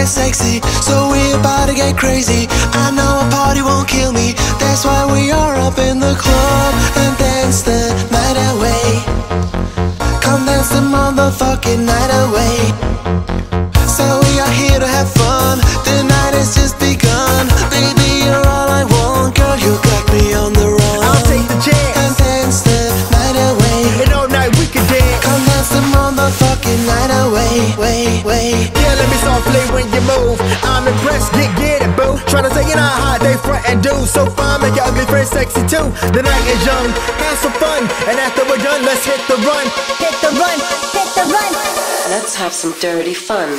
get sexy, so we about to get crazy. I know a party won't kill me, that's why we are up in the club and dance the night away. Come dance the motherfucking night away. So we are here to have fun, the night has just begun. Baby, you're all I want, girl, you got me on the run. I'll take the chance and dance the night away. And all night we can dance. Come dance the motherfucking night away. Yeah, let me softly when you move. I'm impressed, get it, boo. Tryna take it out hot, they front and do. So fine, make your ugly friend sexy too. The night is young, have some fun. And after we're done, let's hit the run. Hit the run, hit the run. Let's have some dirty fun.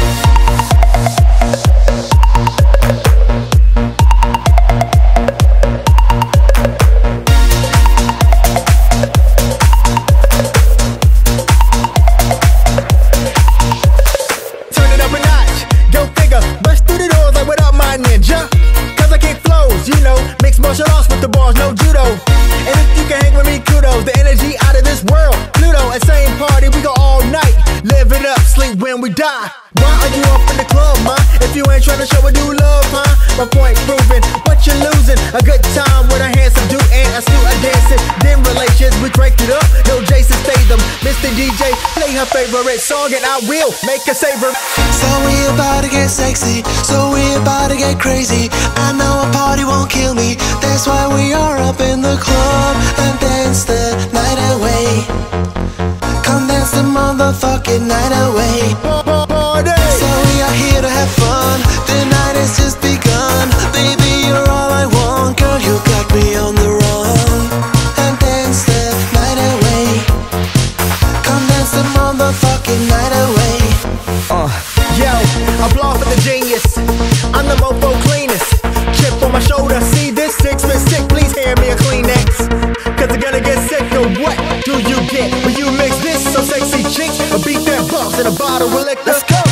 Martial arts with the bars, no judo. And if you can hang with me, kudos. The energy out of this world, Pluto. At same party, we go all night. Live it up, sleep when we die. Why are you up in the club, man? If you ain't trying to show a new love, huh? My point proven, what you losing? A good time with a handsome dude and a student dancing. Then relations, we crank it up. No Jason Statham, Mr. DJ, play her favorite song and I will make her savor. So we about to get sexy, so we about to get crazy. I know a party won't kill me, that's why we are up in the club and dance the night away. Come dance the motherfucking night away. So we are here to have fun, the night has just begun. Baby, you're all I want, girl, you got me on the run. And dance the night away. Come dance the motherfucking night away. Yo, applause for the genius. I'm the mofo cleanest. Chip on my shoulder, see this 6 foot sick, please hand me a Kleenex. Cause I'm gonna get sick, or what do you get when you mix this so sexy chicks? Or beat that boss in a bottle of liquor. Let's go!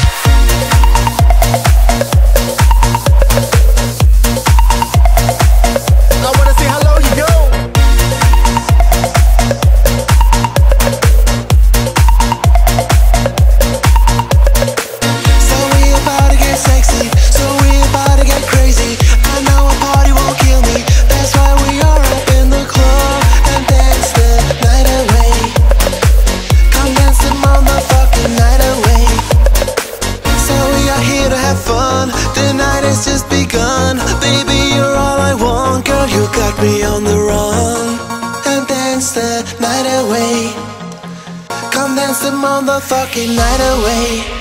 I wanna see how low you go. So we about to get sexy, so we about to get crazy. I know a party won't kill me, that's why we are up in the club and dance the night away. Come dance the motherfucking night away. So we are here to have fun, the night has just begun. Baby, you're all I want, girl, you got me on the run. And dance the night away. Come dance the motherfucking night away.